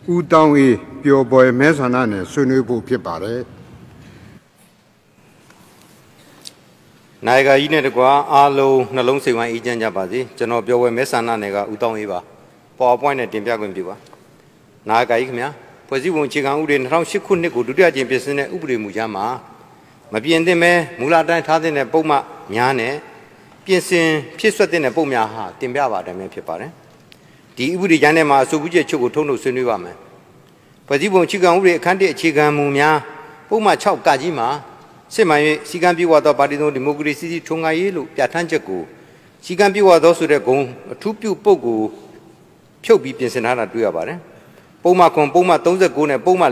ဦးတောင်းအေးပျော်ပွဲမဲဆန္ဒနဲ့ဆွေးနွေးဖို့ဖြစ်ပါတယ်နိုင်ငံကြီးနဲ့တကွာအားလုံးနှလုံးစိတ်ဝမ်းအေးချမ်းကြပါစေကျွန်တော်ပျော်ပွဲမဲဆန္ဒနယ်ကဦးတောင်းအေးပါပေါ်ပွိုင်းနဲ့တင်ပြခွင့်ပြုပါနိုင်ငံကြီးခင်ဗျာဖွဲ့စည်းပုံအခြေခံဥပဒေ2008ခုနှစ်ကိုဒုတိယကြိမ်ပြင်ဆင်တဲ့ဥပဒေမူကြမ်းမှာမပြင်သင့်ပဲမူလအတိုင်းထားတဲ့ပုံမှန်များနဲ့ပြင်ဆင်ဖြစ်ဆွတ်တဲ့ပုံများဟာတင်ပြပါတယ်ဖြစ်ပါတယ်ဒီဥပဒေကြမ်းထဲမှာအဆိုပြုချက်ချုပ်ကိုထုတ်နှုတ်ဆွေးနွေးပါမယ်ဖွဲ့စည်းပုံအခြေခံဥပဒေအခန်း1အခြေခံမူများပုံမှန်6ကကြီးမှာစစ်မှန်၍စီကံပြေဝသောပါတီသုံးဒီမိုကရေစီထွန်းကားရေးလို့ပြဋ္ဌာန်းချက်ကိုစီကံပြေဝသောဆိုတဲ့ဂုဏ်အထူးပြုပုဂ္ဂိုလ်ဖြုတ်ပြီးပြင်ဆင်ထားတာတွေ့ရပါတယ်ပုံမှန်ခွန်ပုံမှန်39နဲ့ပုံမှန်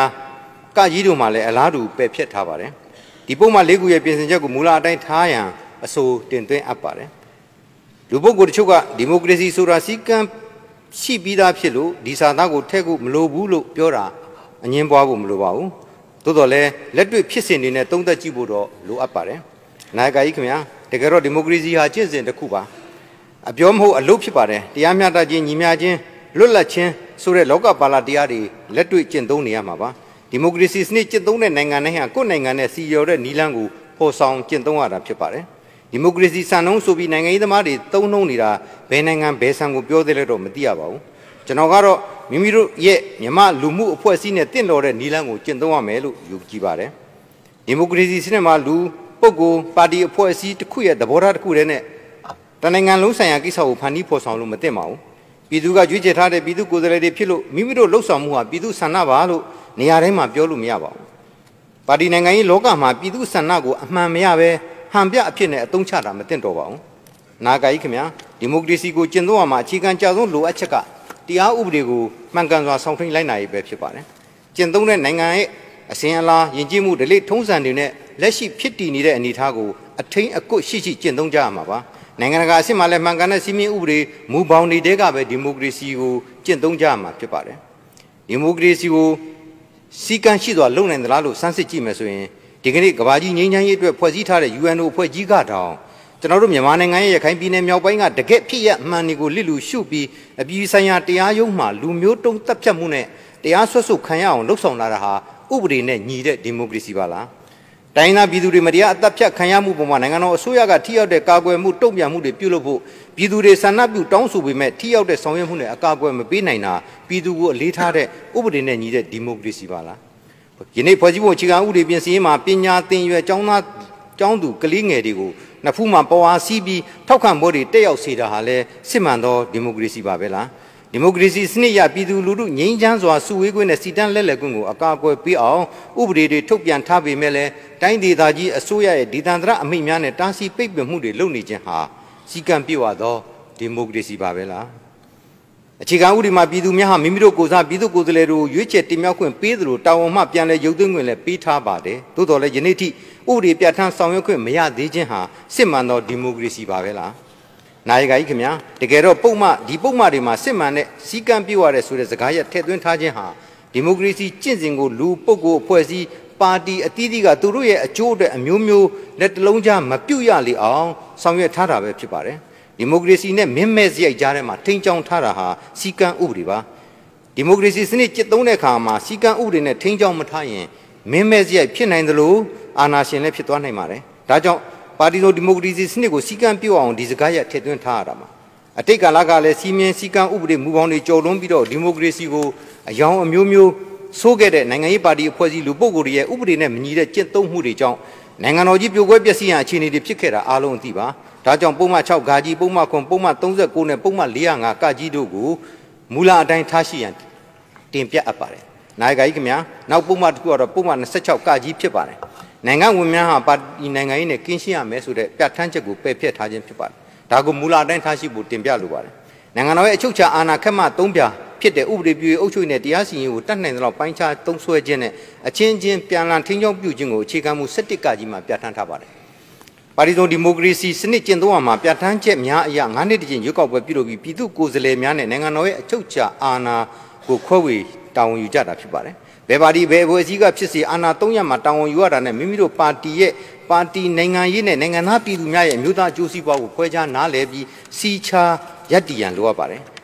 405ကကြီးတို့မှာလည်းအလားတူပယ်ဖြတ်ထားပါတယ်ဒီပုံမှန်4ခုရဲ့ပြင်ဆင်ချက်ကိုမူလအတိုင်းထားရန်အဆိုတင်သွင်းအပ်ပါတယ်လူပုဂ္ဂိုလ်တချို့ကဒီမိုကရေစီဆိုတာစီကံရှိပြီးသားဖြစ်လို့ဒီစာသားကိုထည့်ဖို့မလိုဘူးလို့ပြောတာအငင်းပွားဖို့မလိုပါဘူးသို့တော်လည်းလက်တွေ့ဖြစ်စဉ်တွေနဲ့သုံးသပ်ကြည့်ဖို့တော့လိုအပ်ပါတယ်နိုင်ငံကြီးခင်ဗျာတကယ်တော့ဒီမိုကရေစီဟာကျင့်စဉ်တစ်ခုပါအပြောမဟုတ်အလုပ်ဖြစ်ပါတယ်တရားမျှတခြင်းညီမျှခြင်းလွတ်လပ်ခြင်းဆိုတဲ့လောကပါဠိတရားတွေလက်တွေ့ကျင့်သုံးနေရမှာပါဒီမိုကရေစီစနစ်ကျင့်သုံးတဲ့နိုင်ငံတိုင်းဟာကိုယ့်နိုင်ငံနဲ့စီရော်တဲ့နီလန်းကိုပေါ်ဆောင်ကျင့်သုံးရတာဖြစ်ပါတယ်ဒီမိုကရေစီစံနှုန်းဆိုပြီးနိုင်ငံရေးသမားတွေသုံးနှုံးနေတာဘယ်နိုင်ငံဘယ်ဆန်ကိုပြောသေးလဲတော့မသိရပါဘူးကျွန်တော်ကတော့မိမိတို့ရဲ့မြမလူမှုအဖွဲ့အစည်းနဲ့တင့်တော်တဲ့နီလန်းကိုကျင့်သုံးရမယ်လို့ယူကြည်ပါတယ်ဒီမိုကရေစီစနစ်မှာလူပုဂ္ဂိုလ်ပါတီအဖွဲ့အစည်းတစ်ခုရဲ့သဘောထားတစ်ခုတည်းနဲ့တနိုင်ငံလုံးဆိုင်ရာကိစ္စကိုဖန်တီးဖော်ဆောင်လို့မသင့်ပါဘူးပြည်သူကကြွေးကြော်ထားတဲ့ပြည်သူကိုယ်စားလှယ်တွေဖြစ်လို့မိမိတို့လှုပ်ဆောင်မှုဟာပြည်သူဆန္ဒပါလို့နေရာတိုင်းမှာပြောလို့မရပါဘူးပါတီနိုင်ငံရေးလောကမှာပြည်သူဆန္ဒကိုအမှန်မရပဲဟန်ပြအဖြစ်နဲ့အသုံးချတာမသင့်တော်ပါဘူးနာဂာကြီးခင်ဗျာဒီမိုကရေစီကိုကျင့်သုံးရမှာအခြေခံကြဆုံးလိုအပ်ချက်ကတရားဥပဒေကိုမှန်ကန်စွာဆောင်ထိန်လိုက်နိုင်ရေးပဲဖြစ်ပါတယ်ကျင့်သုံးတဲ့နိုင်ငံရဲ့အစဉ်အလာယဉ်ကျေးမှုဓလေ့ထုံးစံတွေနဲ့လက်ရှိဖြစ်တည်နေတဲ့အနေအထားကိုအထိန်အကွတ်ရှိကျင့်သုံးကြရမှာပါနိုင်ငံတကာအဆင့်မှာလည်းမှန်ကန်တဲ့စီမင်းဥပဒေမူပေါင်းတွေကပဲဒီမိုကရေစီကိုကျင့်သုံးကြရမှာဖြစ်ပါတယ်ဒီမိုကရေစီကိုစီကံရှိစွာလုံနိုင်သလားလို့စမ်းစစ်ကြည့်မယ်ဆိုရင်ဒီကနေ့ကမ္ဘာကြီးငြိမ်းချမ်းရေးအတွက်ဖွဲ့စည်းထားတဲ့ UN အဖွဲ့ကြီးကတောင်ကျွန်တော်တို့မြန်မာနိုင်ငံရဲ့ရခိုင်ပြည်နယ်မြောက်ပိုင်းကတကယ့်ဖြစ်ရမှန်တွေကိုလစ်လူရှုပြီးအပြည်ဆိုင်ရာတရားရုံးမှာလူမျိုးတုံးတပ်ဖြတ်မှုနဲ့တရားစွဲဆိုခံရအောင်လှုပ်ဆောင်လာတာဟာဥပဒေနဲ့ညီတဲ့ဒီမိုကရေစီပါလားတိုင်းသားပြည်သူတွေမတရားအသက်ဖြတ်ခံရမှုပုံမှာနိုင်ငံတော်အစိုးရကထိရောက်တဲ့ကာကွယ်မှုတုံ့ပြန်မှုတွေပြုလုပ်ဖို့ပြည်သူတွေဆန္ဒပြုတောင်းဆိုပေမဲ့ထိရောက်တဲ့ဆောင်ရွက်မှုနဲ့အကာအကွယ်မပေးနိုင်တာပြည်သူကိုအလေးထားတဲ့ဥပဒေနဲ့ညီတဲ့ဒီမိုကရေစီပါလားယနေ့ဖွဲ့စည်းပုံအခြေခံဥပဒေပြင်ဆင်ရေးမှာပညာသင်ရွယ်ကျောင်းသူကလေးငယ်တွေကိုနှစ်ဖူးမှာပေါ်အားစီးပြီးထောက်ခံမှုတွေတက်ရောက်စေတာဟာလဲစစ်မှန်သောဒီမိုကရေစီပါပဲလားဒီမိုကရေစီစနစ်ရပြည်သူလူထုငြိမ်းချမ်းစွာစုဝေးခွင့်နဲ့စီတန်းလက်လက်ခွင့်ကိုအကာအကွယ်ပေးအောင်ဥပဒေတွေထုတ်ပြန်ထားပေမဲ့လည်းတိုင်းဒေသကြီးအစိုးရရဲ့ဒီတန်တရအမိန့်များနဲ့တားဆီးပိတ်ပင်မှုတွေလုပ်နေခြင်းဟာစီကံပြေဝသောဒီမိုကရေစီပါပဲလားအခြေခံဥပဒေမှာပြည်သူများဟာမိမိတို့ကိုယ်စားပြည်သူကိုယ်စားလှယ်တို့ရွေးချယ်တင်မြှောက်ခွင့်ပေးသလိုတာဝန်မှပြန်လည်ရုပ်သိမ်းခွင့်လည်းပေးထားပါတယ်သို့တော်လည်းယနေ့ထိဥပဒေပြဋ္ဌာန်းဆောင်ရွက်ခွင့်မရသေးခြင်းဟာစစ်မှန်သောဒီမိုကရေစီပါပဲလားနိုင်ငံကြီးခင်ဗျာတကယ်တော့ပုံမှန်တွေမှာစစ်မှန်တဲ့စီကံပြေဝတဲ့ဆိုတဲ့စကားရပ်ထည့်သွင်းထားခြင်းဟာဒီမိုကရေစီကျင့်စဉ်ကိုလူပုဂ္ဂိုလ်အဖွဲ့အစည်းပါတီအသီးသီးကသူတို့ရဲ့အကျိုးအတွက်အမျိုးမျိုးလက်တလုံးကြားမပြုတ်ရလေအောင်ဆောင်ရွက်ထားတာပဲဖြစ်ပါတယ်ဒီမိုကရေစီနဲ့မင်းမဲ့စရိုက်ကြားထဲမှာထိန်းချောင်းထားတာဟာစီကံဥပဒေပါဒီမိုကရေစီစနစ်ကျင့်သုံးတဲ့အခါမှာစီကံဥပဒေနဲ့ထိန်းချောင်းမထားရင်မင်းမဲ့စရိုက်ဖြစ်နိုင်သလိုအာဏာရှင်လည်းဖြစ်သွားနိုင်ပါတယ်ဒါကြောင့်ပါတီလိုဒီမိုကရေစီစနစ်ကိုစီကံပြုတ်အောင်ဒီစကားရထည့်သွင်းထားရတာမှာအတိတ်ကာလကလည်းစီမင်းစီကံဥပဒေမူပေါင်းတွေကျော်လွန်ပြီးတော့ဒီမိုကရေစီကိုအယောင်အမျိုးမျိုးဆိုးခဲ့တဲ့နိုင်ငံရေးပါတီအဖွဲ့အစည်းလူပုဂ္ဂိုလ်တွေရဲ့ဥပဒေနဲ့မညီတဲ့ကျင့်သုံးမှုတွေကြောင့်နိုင်ငံတော်ကြီးပြိုကွဲပျက်စီးရန်အခြေအနေတွေဖြစ်ခဲ့တာအားလုံးအသိပါဒါကြောင့်ပုံမှန်6ဂါကြီးပုံမှန်9ပုံမှန်39နဲ့ပုံမှန်405ကကြီးတို့ကိုမူလအတိုင်းထားရှိရန်တင်ပြအပ်ပါတယ်နိုင်ငံကြီးခင်ဗျာနောက်ပုံမှန်တစ်ခုကတော့ပုံမှန်26ကကြီးဖြစ်ပါတယ်နိုင်ငံဝန်များဟာပါတီနိုင်ငံရေးနဲ့ကင်းရှင်းရမယ်ဆိုတဲ့ပြဋ္ဌာန်းချက်ကိုပယ်ဖျက်ထားခြင်းဖြစ်ပါတယ်ဒါကိုမူလအတိုင်းထားရှိဖို့တင်ပြလိုပါတယ်နိုင်ငံတော်ရဲ့အချုပ်အခြာအာဏာခက်မှ3ပြဖြစ်တဲ့ဥပဒေပြုရေးအုပ်ချုပ်ရေးနဲ့တရားစီရင်ရေးကိုတတ်နိုင်သလောက်ပိုင်းခြားသုံးစွဲခြင်းနဲ့အချင်းချင်းပြန်လည်ထိန်းချုပ်ပြုခြင်းကိုအခြေခံမှု17ကကြီးမှာပြဋ္ဌာန်းထားပါတယ်ပါတီစုံဒီမိုကရေစီစနစ်ကျင့်သုံးရမှာပြဋ္ဌာန်းချက်များအရ9နှစ်တကြိမ်ရွေးကောက်ပွဲပြုလုပ်ပြီးပြည်သူ့ကိုယ်စားလှယ်များနဲ့နိုင်ငံတော်ရဲ့အချုပ်အခြာအာဏာကိုခွဲဝေတာဝန်ယူကြတာဖြစ်ပါတယ်ဘယ်ပါတီဘယ်အဖွဲ့အစည်းကဖြစ်စေအာဏာ3ရပ်မှာတာဝန်ယူရတာနဲ့မိမိတို့ပါတီနိုင်ငံရေးနဲ့နိုင်ငံသားပြည်သူများရဲ့အမျိုးသားအကျိုးစီးပွားကိုခွဲခြားနားလည်ပြီးစီချာရပ်တည်ရန်လိုအပ်ပါတယ်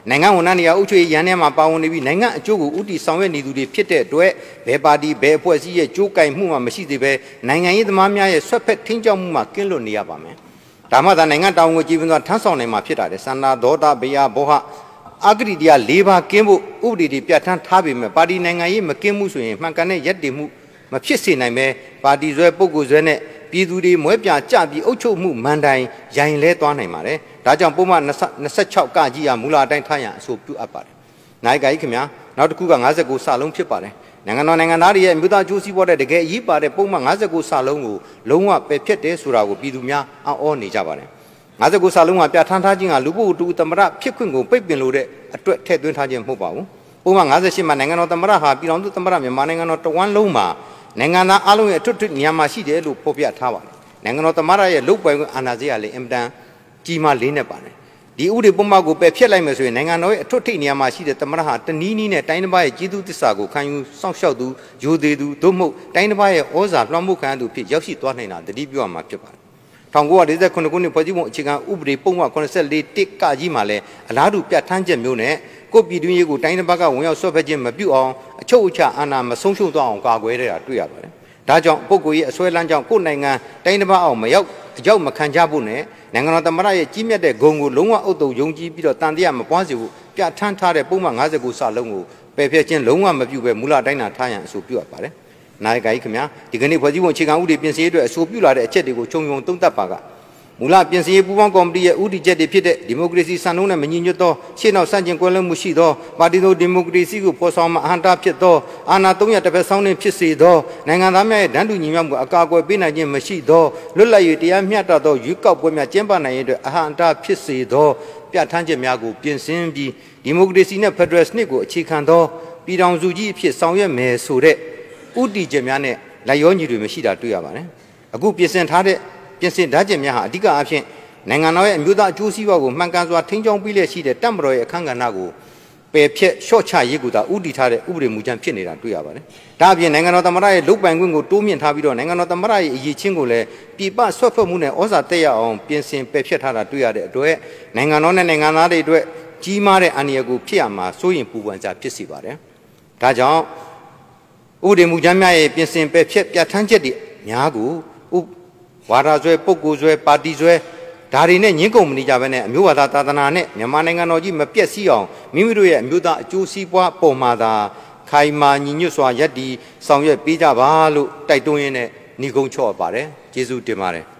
နိုင်ငံဝန်ထမ်းတွေအုပ်ချုပ်ရေးရန်ထဲမှာပါဝင်နေပြီးနိုင်ငံအကျိုးကိုဥတီဆောင်ရွက်နေသူတွေဖြစ်တဲ့အတွက်ဘယ်ပါတီဘယ်အဖွဲ့အစည်းရဲ့ကြိုးကိုင်မှုမှမရှိသေးပဲနိုင်ငံရေးသမားများရဲ့ဆွတ်ဖက်ထိန်းချုပ်မှုမှကင်းလွတ်နေရပါမယ်ဒါမှသာနိုင်ငံတာဝန်ကိုကြည်ပင်စွာထမ်းဆောင်နိုင်မှာဖြစ်တာလေစန္ဒဒေါသဘေယဘောဟအဂရိတရား၄ပါးကင်းဖို့ဥပဒေတွေပြဋ္ဌာန်းထားပေမဲ့ပါတီနိုင်ငံရေးမကင်းမှုဆိုရင်မှန်ကန်တဲ့ရည်တည်မှုမဖြစ်စေနိုင်ပဲပါတီဆွဲပုဂ္ဂိုလ်ဆွဲနဲ့ပြည်သူတွေမွဲပြကြပြီးအုပ်ချုပ်မှုမန်တိုင်ရိုင်လဲသွားနိုင်ပါတယ်ဒါကြောင့်ပုံမှန်26ကကြီးရမူလအတိုင်းထားရန်အဆိုပြုအပ်ပါတယ်နိုင်ကကြီးခင်ဗျာနောက်တစ်ခုက59စာလုံးဖြစ်ပါတယ်နိုင်ငံတော်နိုင်ငံသားတွေရဲ့မြို့သားအကျိုးစီးပွားတဲ့တကယ်အရေးပါတဲ့ပုံမှန်59စာလုံးကိုလုံးဝပယ်ဖျက်တယ်ဆိုတာကိုပြည်သူများအော်နေကြပါတယ်59စာလုံးကပြဋ္ဌာန်းထားခြင်းကလူပုဂ္ဂိုလ်တူသမ္မတဖြစ်ခွင့်ကိုပိတ်ပင်လို့တဲ့အတွက်ထည့်သွင်းထားခြင်းမဟုတ်ပါဘူးပုံမှန်58မှာနိုင်ငံတော်သမ္မတဟာပြည်ထောင်စုသမ္မတမြန်မာနိုင်ငံတော်တဝန်းလုံးမှာနိုင်ငံသားအလုံးရဲ့အထွတ်နေရာမှာရှိတယ်လို့ဖော်ပြထားပါတယ်နိုင်ငံတော်သမ္မတရဲ့လုပ်ပိုင်ခွင့်အာဏာစက်ရလေအင်မတန်ကြီးမားလေးနေပါတယ်ဒီဥပဒေပုံမှန်ကိုပယ်ဖျက်လိုက်မယ်ဆိုရင်နိုင်ငံတော်ရဲ့အထွတ်ထိပ်နေရာမှာရှိတဲ့သမ္မတဟာတနည်းနည်းနဲ့တိုင်းတစ်ပါးရဲ့ကျေးဇူးသစ္စာကိုခံယူစောင့်ရှောက်သူယိုသေးသူသို့မဟုတ်တိုင်းတစ်ပါးရဲ့ဩဇာလွှမ်းမိုးခံသူဖြစ်ရောက်ရှိသွားနိုင်တာတတိပြုရမှာဖြစ်ပါတယ်1949ခုနှစ်ဖွဲ့စည်းပုံအခြေခံဥပဒေပုံမှန်84တစ်ကကြီးမှာလည်းအလားတူပြဋ္ဌာန်းချက်မျိုးနဲ့ကိုပြည်တွင်းရေးကိုတိုင်းတစ်ပါးကဝင်ရောက်ဆွဲဖက်ခြင်းမပြုအောင်အချုပ်အခြာအာဏာမဆုံးရှုံးသွားအောင်ကာကွယ်ရတာတွေ့ရပါတယ်ဒါကြောင့်ပုဂ္ဂိုလ်ရဲ့အစွဲလန်းကြောင့်ကိုယ်နိုင်ငံတိုင်းတစ်ပါးအောင်မရောက်မခံကြဖို့နဲ့နိုင်ငံတော်သမ္မတရဲ့ကြီးမြတ်တဲ့ဂုဏ်ကိုလုံးဝအုပ်တုံယုံကြည်ပြီးတော့တန်တရားမပွားစေဖို့ပြဋ္ဌာန်းထားတဲ့ပုံမှန်59စာလုံးကိုပယ်ဖျက်ခြင်းလုံးဝမပြုဘဲမူလတိုင်းသာထားရန်အဆိုပြုအပ်ပါတယ်။နိုင်ကကြီးခင်ဗျာဒီကနေ့ဖွဲ့စည်းပုံအခြေခံဥပဒေပြင်ဆင်ရေးအတွက်အဆိုပြုလာတဲ့အချက်တွေကိုခြုံငုံသုံးသပ်ပါကမူလပြင်ဆင်ရေးပူးပေါင်းကော်မတီရဲ့ဥတီချက်တွေဖြစ်တဲ့ဒီမိုကရေစီစံနှုန်းနဲ့မညီညွတ်သောရှေ့နောက်ဆန့်ကျင်ကွဲလွဲမှုရှိသောပါတီတို့ဒီမိုကရေစီကိုဖော်ဆောင်မှအဟံတာဖြစ်သောအာဏာ300တစ်ဖက်ဆောင်းနှင့်ဖြစ်စေသောနိုင်ငံသားများရဲ့ဒန်းတူညီမျှမှုအကာအကွယ်ပေးနိုင်ခြင်းမရှိသောလွတ်လပ်ရေးတရားမျှတသောရွေးကောက်ပွဲများကျင်းပနိုင်ရေးအတွက်အဟံတာဖြစ်စေသောပြဋ္ဌာန်းချက်များကိုပြင်ဆင်ပြီးဒီမိုကရေစီနဲ့ဖက်ဒရယ်စနစ်ကိုအခြေခံသောပြည်ထောင်စုကြီးအဖြစ်ဆောင်ရွက်မယ်ဆိုတဲ့ဥတီချက်များနဲ့လိုက်ရောညီတွေမရှိတာတွေ့ရပါတယ်အခုပြင်ဆင်ထားတဲ့ပြင်ဆင်ဓာတ်ချက်များဟာအဓိကအဖြစ်နိုင်ငံတော်ရဲ့အမျိုးသားအကျိုးစီးပွားကိုမှန်ကန်စွာထိန်းချုပ်ပြီးလျက်ရှိတဲ့တပ်မတော်ရဲ့အခမ်းကဏ္ဍကိုပယ်ဖျက်လျှော့ချရေးကိုသာဥတီထားတဲ့ဥပဒေမူကြမ်းဖြစ်နေတာတွေ့ရပါတယ်။ဒါအပြင်နိုင်ငံတော်သမ္မတရဲ့လုပ်ပိုင်ခွင့်ကိုတိုးမြင့်ထားပြီးတော့နိုင်ငံတော်သမ္မတရဲ့အရေးချင်းကိုလည်းပြည်ပဆွတ်ဖက်မှုနဲ့ဩဇာတက်ရအောင်ပြင်ဆင်ပယ်ဖျက်ထားတာတွေ့ရတဲ့အတွက်နိုင်ငံတော်နဲ့နိုင်ငံသားတွေအတွက်ကြီးမားတဲ့အန္တရာယ်ကိုဖြစ်ရမှာစိုးရင်ပူပန်ကြဖြစ်စေပါတယ်။ဒါကြောင့်ဥပဒေမူကြမ်းများရဲ့ပြင်ဆင်ပယ်ဖျက်ပြဋ္ဌာန်းချက်တွေများကိုဝါဒဆွဲပုဂ္ဂိုလ်ဆွဲပါတီဆွဲဒါတွေနဲ့ညှင်းကုန်မနေကြဘဲနဲ့အမျိုးဝါဒသာသနာနဲ့မြန်မာနိုင်ငံတော်ကြီးမပြတ်စည်းအောင်မိမိတို့ရဲ့အမျိုးသားအကျိုးစီးပွားပုံမှာသာခိုင်မာညီညွတ်စွာရပ်တည်ဆောင်ရွက်ပေးကြပါလို့တိုက်တွန်းရင်းနဲ့ညီကုန်းချော့ပါတယ်ကျေးဇူးတင်ပါတယ်